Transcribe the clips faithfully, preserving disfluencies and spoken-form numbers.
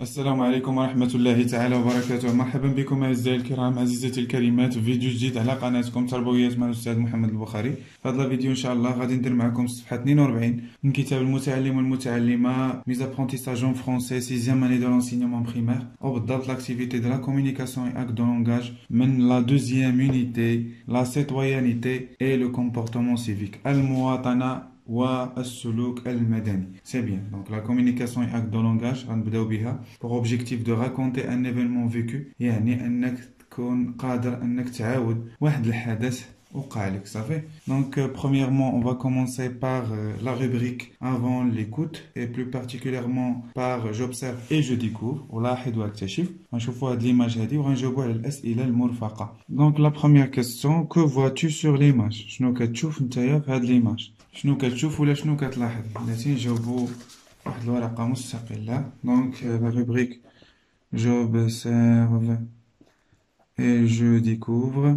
السلام عليكم ورحمة الله تعالى وبركاته. مرحبا بكم أعزائي الكرام، عزيزتي الكريمات، في فيديو جديد على قناتكم تربويات مع الأستاذ محمد البخاري. في هذا الفيديو إن شاء الله غادي ندير معكم الصفحة اثنين وأربعين من كتاب المتعلم والمتعلمة ميز apprentissage en français sixième année de l'enseignement primaire، وبالضبط l'activité de la communication et acte de langage من la deuxième unité la citoyenneté et le comportement civique المواطنة والسلوك المدني. C'est bien. Donc la communication et acte de langage غنبداو بها pour objectif de raconter un événement vécu، يعني انك تكون قادر انك تعاود واحد الحدث وقع لك صافي. Donc euh, premièrement on va commencer par euh, la rubrique avant l'écoute et plus particulièrement par j'observe et je découvre ولاحظ واكتشف. غنشوفوا هاد l'image هادي وغنجاوبوا على الأسئلة المرفقة. Donc la première question: que vois-tu sur l'image؟ شنو كتشوف نتايا في هاد l'image؟ شنو كتشوف ولا شنو كتلاحظ؟ بلاتي نجاوبوا واحد الورقة مستقلة. Donc euh, la rubrique j'observe et je découvre.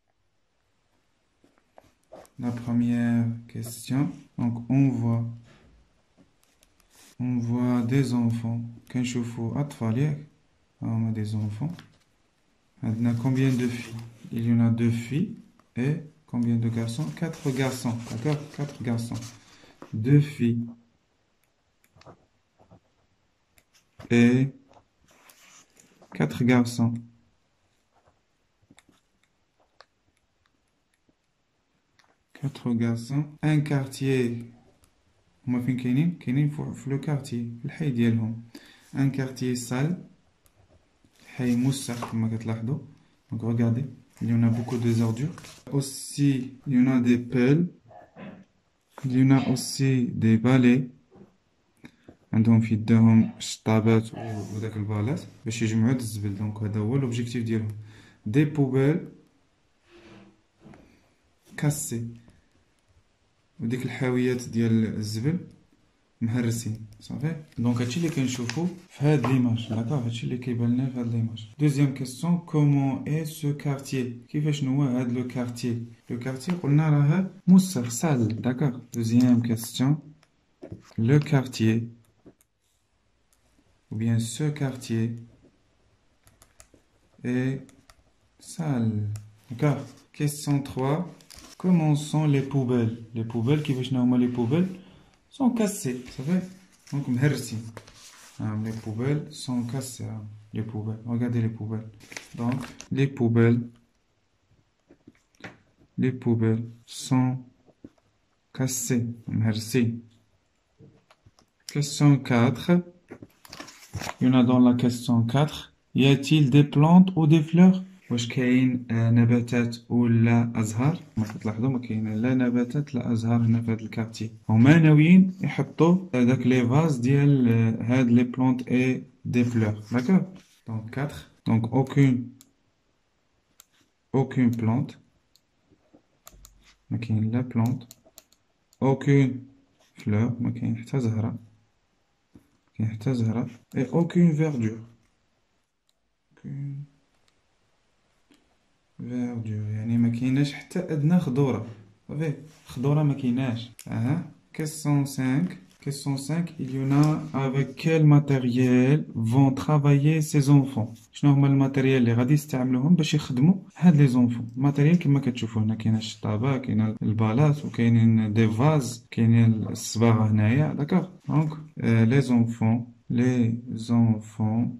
La première question. Donc on voit on voit des enfants. كنشوفوا أطفال ياك؟ هما des enfants. عندنا combien de filles? Il y en a deux filles et combien de garçons? Quatre garçons, d'accord? Quatre garçons. Deux filles et quatre garçons. Quatre garçons. Un quartier. هما فين كاينين؟ كاينين في لو كارتيي في الحي ديالهم. Un quartier sale. حي موسخ كما كتلاحظوا. Donc regardez, il y en a beaucoup de ordures. Aussi, il y en a des pelles. Il y en a aussi des balais. عندهم في يدهم شطابات وداك البالات باش يجمعوا الزبل. دونك هذا هو لوبجيكتيف ديالهم. دي بوبيل كاسي، وديك الحاويات ديال الزبل مهرسين صافي. دونك هادشي اللي كنشوفو في هاد ليماج، داكوغ، هادشي اللي كيبان لنا في هاد ليماج. دوزيام كيسيون: كومون اي سو كارتيي؟ كيفاش هو هاد لو كارتيي؟ لو كارتيي قلنا راه موسخ سال، داكوغ. دوزيام كيسيون: لو كارتيي ou bien ce quartier est sale. D'accord. Question trois. Comment sont les poubelles? Les poubelles, qui veulent normalement les poubelles, sont cassées. Ça fait? Donc, merci. Les poubelles sont cassées. Les poubelles. Regardez les poubelles. Donc, les poubelles. Les poubelles sont cassées. Merci. Question quatre. Il y en a dans la question quatre. Y a-t-il des plantes ou des fleurs؟ واش كاين نباتات ولا ازهار؟ ما كتلاحظوا ما كاين لا نباتات لا ازهار هنا في هذا الكارتي. هما ناويين يحطوا داك لي فاز ديال هاد لي بلانت اي دي فلور، داكوغ. دونك quatre. Donc aucune aucune plante. ما كاين لا plante. aucune fleur. ما كاين حتى زهره. كاين حتى زهره. et aucune verdure. aucune verdure يعني ما كايناش حتى ادنى خضوره صافي. خضوره ما كايناش. اها. question cinq. question cinq. il y en a avec quel matériel vont travailler ces enfants؟ شنو هما الماتيريال اللي غادي يستعملوهم باش يخدموا هاد لي زونفون؟ الماتيريال كما كتشوفوا هنا كاينه الشطابه، كاينه البالات، وكاينين دي فاز، كاينين الصباغه هنايا، داكوغ. دونك لي زونفون لي زونفون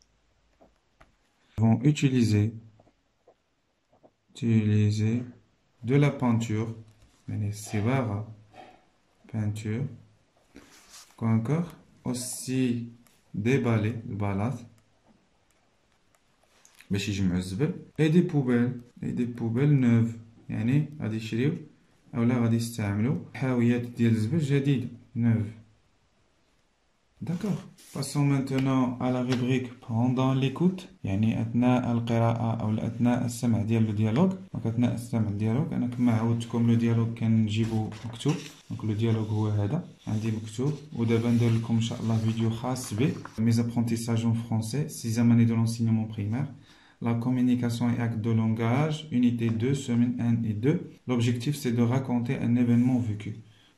vont utiliser utiliser de la peinture, صباغة peinture. Quoi encore? Aussi des balais, البالات باش يجمعوا الزبل. et des poubelles et des poubelles neuves يعني غادي يشريو اولا غادي يستعملوا حاويات ديال الزبل جديدة neuve. D'accord. Passons maintenant à la rubrique pendant l'écoute، يعني أثناء القراءة أو أثناء السمع ديال الديالوج. دونك أثناء السمع الديالوج أنا كما عودتكم لو ديالوج كنجيبو مكتوب. دونك لو ديالوج هو هذا عندي مكتوب، ودابا ندير لكم إن شاء الله فيديو خاص به mes apprentissages en français sixième année de l'enseignement primaire la communication et acte de langage unité deux semaine un et deux. L'objectif c'est de raconter un événement vécu.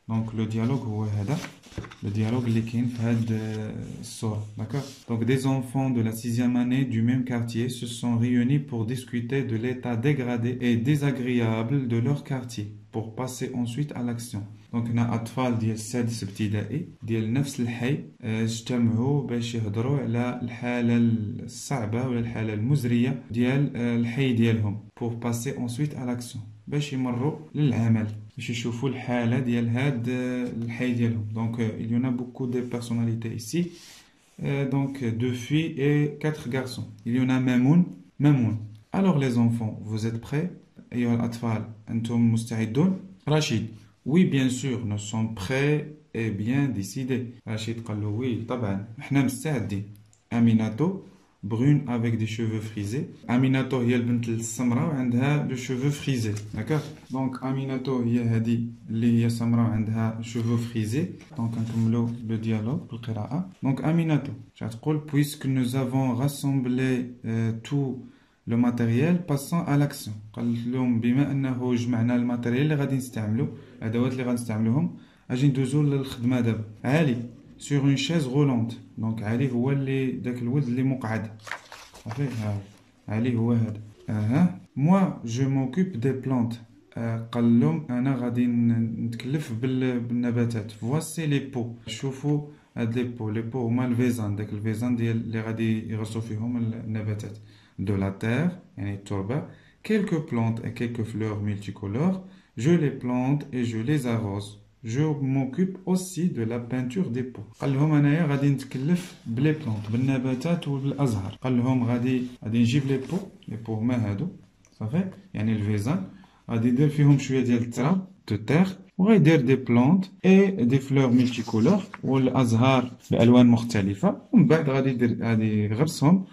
Donc le dialogue هو هذا le dialogue اللي كاين في هاد الصورة. D'accord. Donc des enfants de la sixième année du même quartier se sont réunis pour discuter de l'état dégradé et désagréable de leur quartier pour passer ensuite à l'action. Donc هنا أطفال ديال السادس ابتدائي ديال نفس الحي اجتمعوا باش يهضروا على الحالة الصعبة ولا الحالة المزرية ديال الحي ديالهم pour passer ensuite à l'action باش يمروا للعمل باش يشوفوا الحالة ديال هاد الحي ديالهم. Donc il y en a beaucoup de personnalités ici. Euh, donc deux filles et quatre garçons. Il y en a Mamoun, Mamoun. Alors les enfants, vous êtes prêts? أيها الأطفال أنتم مستعدون؟ رشيد oui bien sûr nous sommes prêts et bien décidés. رشيد قال له oui طبعا احنا مستعدين. أميناتو brune avec des cheveux frisés. Aminato هي البنت السمراء وعندها les cheveux frisés. D'accord. Donc Aminato هي هذه اللي هي سمراء وعندها cheveux frisés. Donc نكملوا le dialogue بالقراءة. Donc Aminato تقول puisque nous avons rassemblé euh, tout le matériel passons à l'action. قال لهم بما أنه جمعنا الماتيريال اللي غادي نستعملو الأدوات اللي غادي نستعملوهم أجي ندوزو للخدمة دابا. علي sur une chaise roulante. Donc علي هو اللي داك الولد اللي مقعد. صافي ها علي هو هذا. اها moi je m'occupe des plantes. قال لهم انا غادي نتكلف بالنباتات. voici les pots. شوفوا هاد لي بو لي بو هما الفيزان داك الفيزان ديال اللي غادي يغرسوا فيهم النباتات. de la terre يعني التربه. quelques plantes et quelques fleurs multicolores. je les plante et je les arrose. Je m'occupe aussi de la peinture des pots. قال لهم انايا غادي نتكلف بلي بلونط بالنباتات وبالازهار. قال لهم غادي غادي نجيب لي بو لي بو هما هادو صافي يعني الفيزان غادي يدير فيهم شويه ديال التراب دو تيغ وغيدير دي بلونط اي دي فلور ملتي كولور والازهار بالوان مختلفه ومن بعد غادي يدير غادي يغرسهم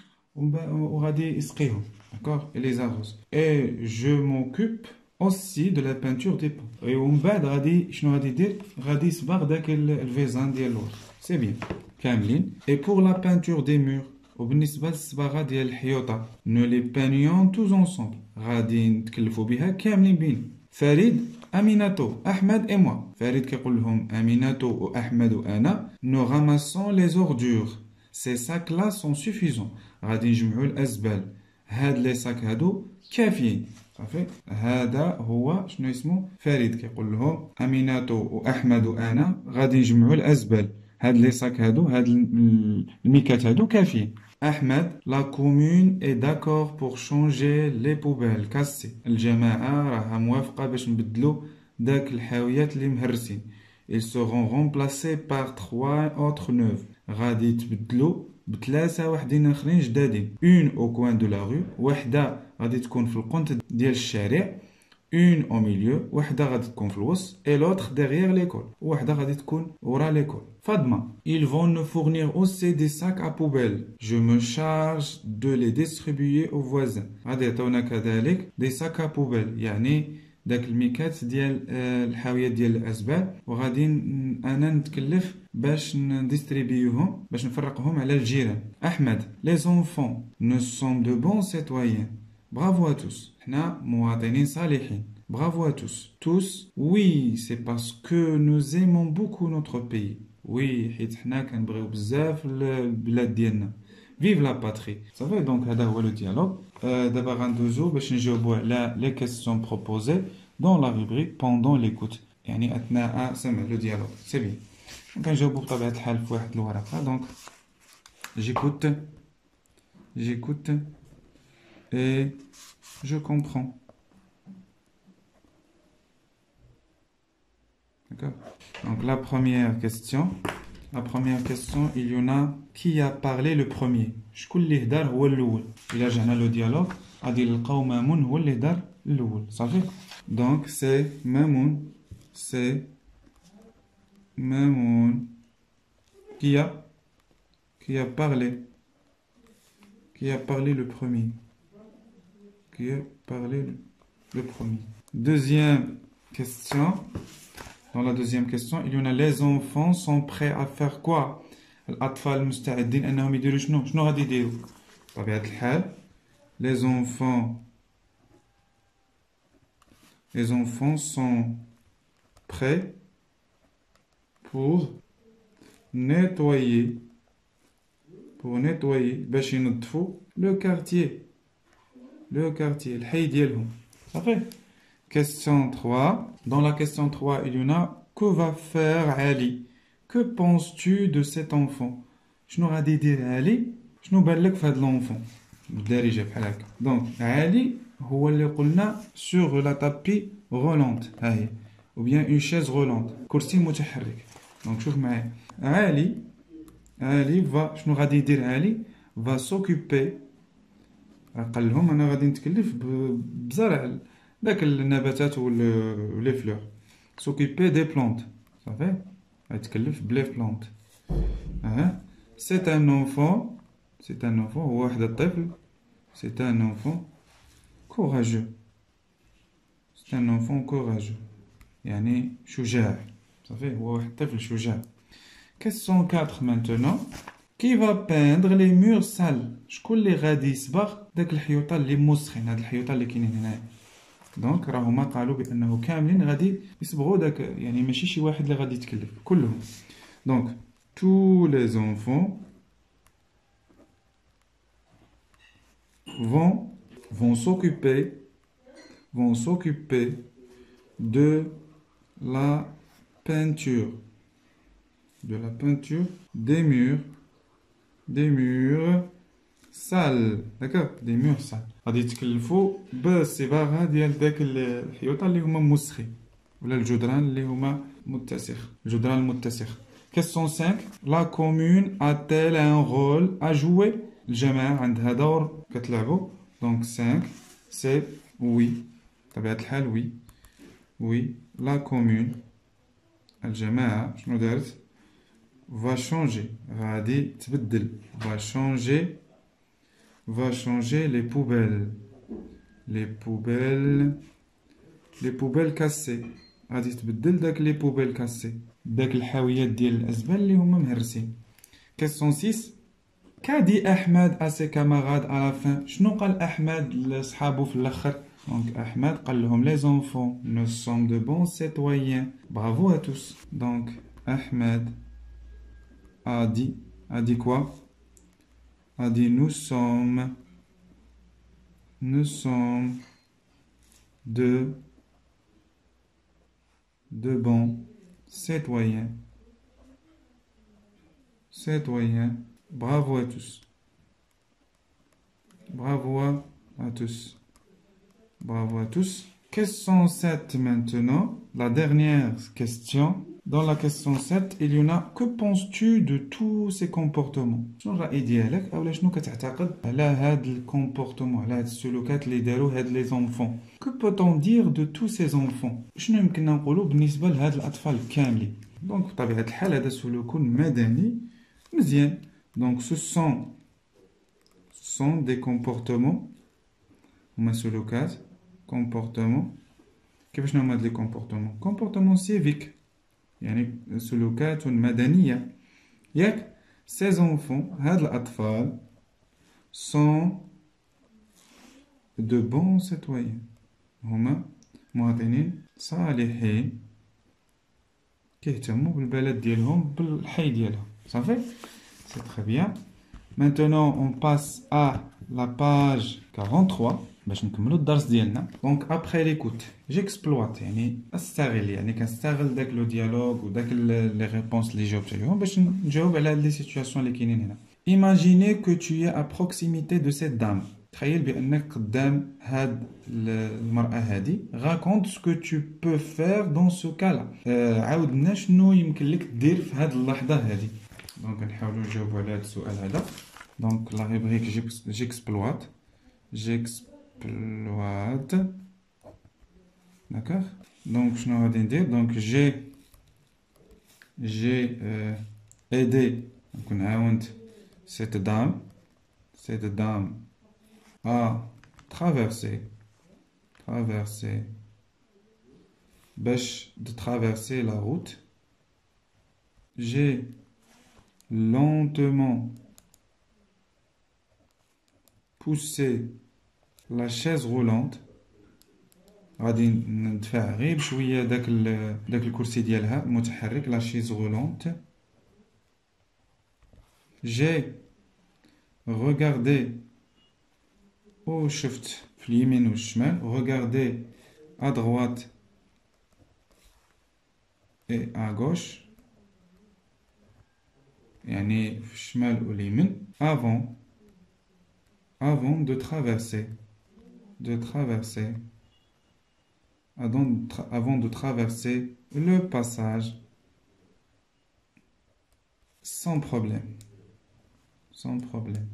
وغادي يسقيهم. داكوغ اي لي زاروز اي جو m'occupe aussi de la peinture des pots. Et ومن بعد غادي شنو غادي يدير غادي يصبغ داك الفيزان ديال الورد. سي بيان كاملين. et pour la peinture des murs وبالنسبه للصباغه ديال الحيوطه nous les peignons tous ensemble غادي نتكلفوا بها كاملين بين فريد اميناتو احمد et moi. فريد كيقول لهم اميناتو واحمد وانا nous ramassons les ordures. ces sacs là sont suffisants. غادي نجمعوا الازبال. هاد لي ساك هادو كافيين. صافي هذا هو شنو اسمه فريد كيقول لهم اميناتو واحمد وانا غادي نجمعوا الازبال. هاد لي ساك هادو هاد الميكات هادو كافيين. احمد لا كومون اي داكور بور شونجي لي بوبيل كاسي. الجماعه راها موافقه باش نبدلوا داك الحاويات اللي مهرسين. ils seront remplacés par trois autres neuves. غادي يتبدلوا بثلاثه وحدين اخرين جدادين. une au coin de la rue وحده غادي تكون في القنت ديال الشارع. une au milieu وحده غادي تكون في الوسط et l'autre derrière l'école وحده غادي تكون ورا ليكول. فاطمه ils vont nous fournir aussi des sacs à poubelle. je me charge de les distribuer aux voisins. غادي يعطيونا كذلك des sacs à poubelle يعني داك الميكات ديال الحاويات ديال الازبال وغادي انا نتكلف باش نديستريبيوهم باش نفرقهم على الجيران. احمد les enfants nous sommes de bons citoyens. bravo à tous. حنا مواطنين صالحين. bravo à tous. tous oui c'est parce que nous aimons beaucoup notre pays. oui حيت حنا كنبغيو بزاف البلاد ديالنا. vive la patrie. صافي دونك هذا هو لو ديالوغ. دابا غندوزو باش نجاوبو على لي كيسيون بروبوزي دون لا روبريك بوندون ليكوت يعني اثناء سمع لو ديالوغ. سي بيان كنجاوبو بطبيعه الحال في واحد الورقه. دونك جيكوت جيكوت et je comprends. D'accord. Donc la première question, la première question, il y en a qui a parlé le premier. شكون اللي هدار هو الاول. الا رجعنا لو ديالوغ غادي نلقاو مامون هو اللي هدار الاول. صافي دونك سي مامون سي مامون qui a qui a parlé qui a parlé le premier. qui a parlé le premier. Deuxième question. Dans la deuxième question, il y en a les enfants sont prêts à faire quoi? الأطفال مستعدين أنهم يديروا شنو؟ شنو غادي يديروا؟ بطبيعة الحال les enfants les enfants sont prêts pour nettoyer pour nettoyer باش ينظفوا le quartier le quartier الحي ديالهم صافي. Question trois. Dans la question trois, il y en a que va faire Ali? Que penses-tu de cet enfant? شنو غادي يدير علي؟ شنو بان لك في هذا l'enfant بالدارجه بحال هكا. دونك علي هو اللي قلنا sur la tapis roulante ها هي ou bien une chaise roulante كرسي متحرك. دونك شوف معايا علي علي va شنو غادي يدير علي va s'occuper. قال لهم انا غادي نتكلف بزرع داك النباتات ولي فلور. s'occuper des plantes صافي غيتكلف بلي بلانت. اه c'est un enfant c'est un enfant هو واحد الطفل. c'est un enfant courageux c'est un enfant courageux يعني شجاع صافي هو واحد الطفل شجاع. question quatre maintenant. Qui va peindre les murs sales? شكون اللي غادي يصبغ داك الحيوطه اللي موسخين هاد الحيوطه اللي كاينين هنايا. دونك راه هما قالوا بانه كاملين غادي يصبغوا داك يعني ماشي شي واحد اللي غادي يتكلف كلهم. دونك tous les enfants vont vont s'occuper vont s'occuper de la peinture de la peinture des murs des murs sales. D'accord, des murs sales. غادي يتكلفوا بالصباغه ديال داك الحيوطه اللي هما موسخين ولا الجدران اللي هما متسخ الجدران المتسخ. question cinq. La commune a-t-elle un rôle à jouer? الجماعه عندها دور كتلعبوا. donc cinq c'est oui بطبيعه الحال oui oui la commune الجماعه شنو دارت va changer غادي تبدل va changer va changer les poubelles les poubelles les poubelles cassées غادي تبدل داك لي poubelles cassées داك الحاويات ديال الازبال اللي هما مهرسين. question six. qu'a dit Ahmed à ses camarades à la fin? شنو قال احمد لصحابو في الاخر؟ donc احمد قال لهم les enfants nous sommes de bons citoyens. bravo à tous. donc Ahmed a dit a dit quoi? a dit nous sommes nous sommes de de bons citoyens citoyens. bravo à tous bravo à tous bravo à tous. question sept maintenant, la dernière question. Dans la question sept, il y en a que penses-tu de tous ces comportements? شنو الرأي ديالك اولا شنو كتعتقد على هاد الكومبورتمون على هاد السلوكات اللي داروا هاد لي زونفون؟ que peut-on dire de tous ces enfants? شنو يمكننا نقولوا بالنسبه لهاد الاطفال كاملين؟ دونك بطبيعه الحال هذا سلوك مدني مزيان. donc ce sont ce sont des comportements هما سلوكات comportements. كيفاش هما هاد لي كومبورتمون؟ كومبورتمون سيفيك يعني سلوكات مدنية ياك. ces enfants هاد الأطفال sont de bons citoyens هما مواطنين صالحين كيهتموا بالبلد ديالهم بالحي ديالهم صافي. c'est très bien. maintenant on passe à la page quarante-trois باش نكملوا الدرس ديالنا. دونك ابري ليكوت جيكسبلوات يعني استغل يعني كنستغل داك لو ديالوغ وداك لي ريبونس اللي جاوبت عليهم باش نجاوب على هاد لي سيتوياسيون اللي كاينين هنا. imaginez que tu es à proximité de cette dame. تخيل بانك قدام هاد المراه هادي. raconte ce que tu peux faire dans ce cas là. آه عاود لنا شنو يمكن لك دير في هاد اللحظه هادي. دونك نحاولوا نجاوبوا على هاد السؤال هذا. دونك لا ريبريك جيكسبلوات j'exploite. D'accord. Donc je vais dire donc j'ai j'ai euh, aidé donc on a cette dame cette dame à traverser traverser باش de traverser la route. j'ai lentement poussé la chaise roulante غادي ندفع غير بشويه داك داك الكرسي ديالها المتحرك لا شيز غولونت. جي regardé وشفت في اليمين والشمال. regardez à droite et à gauche يعني في الشمال واليمين. avant avant de traverser de traverser avant de, tra avant de traverser le passage sans problème sans problème.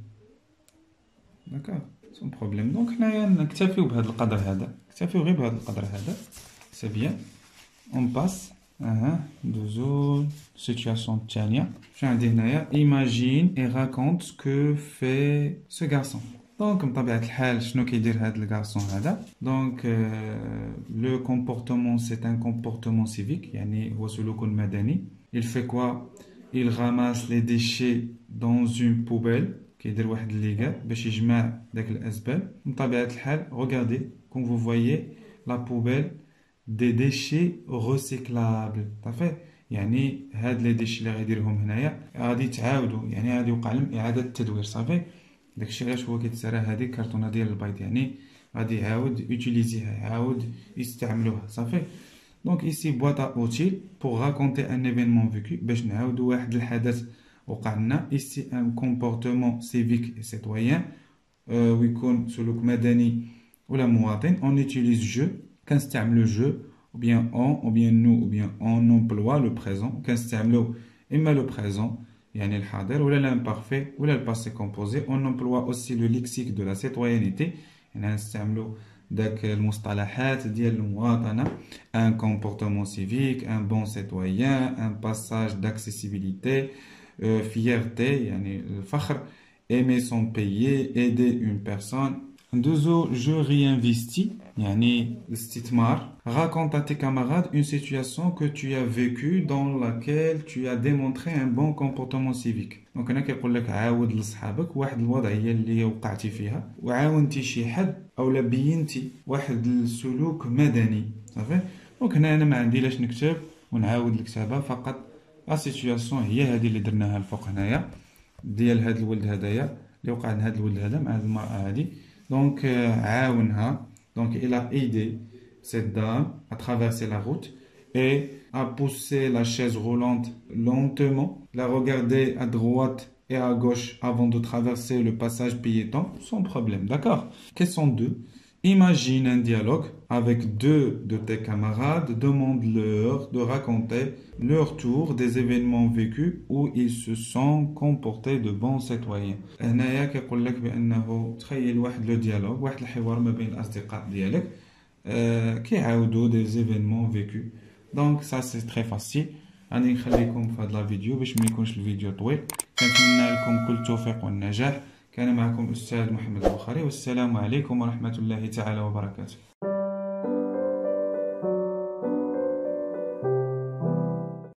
d'accord sans problème. donc حنايا نكتفيو بهذا القدر هذا نكتفيو غير بهذا القدر هذا. سي بيان اون باس. اها ندوزو سيتوياسيون الثانيه. شنو عندي هنايا؟ imagine et raconte ce que fait ce garçon. دونك بطبيعه الحال شنو كيدير هذا الغارسون هذا؟ دونك لو كومبورتمون سي ان كومبورتمون سيفيك يعني هو سلوك مدني. il fait quoi؟ il ramasse les déchets dans une poubelle. كيدير واحد الليغا باش يجمع داك الازبال. بطبيعه الحال regardez comme vous voyez la poubelle des déchets recyclables. صافي يعني هاد لي ديشي اللي غيديرهم هنايا غادي يتعاودوا يعني غادي يوقع لهم اعاده التدوير. صافي داكشي علاش هو كيتسرى هذه الكرتونه ديال البيض يعني غادي يعاود يوتيليزيها يعاود يستعملوها. صافي دونك ici boîte à outils pour raconter un événement vécu باش نعاودوا واحد الحدث وقع لنا. ici un comportement civique et citoyen ويكون سلوك مدني ولا مواطن. on utilise je كنستعملو je ou bien on ou bien nous ou bien on emploie le présent. كنستعملو اما le présent يعني الحاضر ولا l'imparfait ولا le passé composé. on emploie aussi le lexique de la citoyenneté يعني نستعملو داك المصطلحات ديال المواطنة. un comportement civique, un bon citoyen, un passage d'accessibilité, euh, fierté يعني الفخر, aimer son pays, aider une personne. ندوزو je réinvestis يعني الاستثمار. raconte à tes camarades une situation que tu as vécue dans laquelle tu as démontré un bon comportement civique. دونك هنا كيقول لك عاود لصحابك واحد الوضعيه اللي وقعتي فيها وعاونتي شي حد اولا بينتي واحد السلوك مدني. صافي دونك هنا انا ما عندي لاش نكتب ونعاود الكتابه فقط. لا سيتوياسيون هي هذه اللي درناها الفوق هنايا ديال هذا الولد هذايا اللي وقع لهذا الولد هذا مع هذه المراه هذه. دونك عاونها. دونك il a aidé cette dame à traverser la route et à pousser la chaise roulante lentement, la regarder à droite et à gauche avant de traverser le passage piéton sans problème. D'accord? Question deux. Imagine un dialogue avec deux de tes camarades. Demande-leur de raconter leur tour des événements vécus où ils se sont comportés de bons citoyens. هنايا كيقول لك بأنه تخيل واحد لو ديالوج واحد الحوار ما بين الأصدقاء ديالك آه كيعاودوا des événements vécus. دونك سا سي تري فاسيل. غادي نخليكم في هذا الفيديو باش ما يكونش الفيديو طويل. كنتمنى لكم كل التوفيق والنجاح. كان معكم الأستاذ محمد البخاري والسلام عليكم ورحمة الله تعالى وبركاته.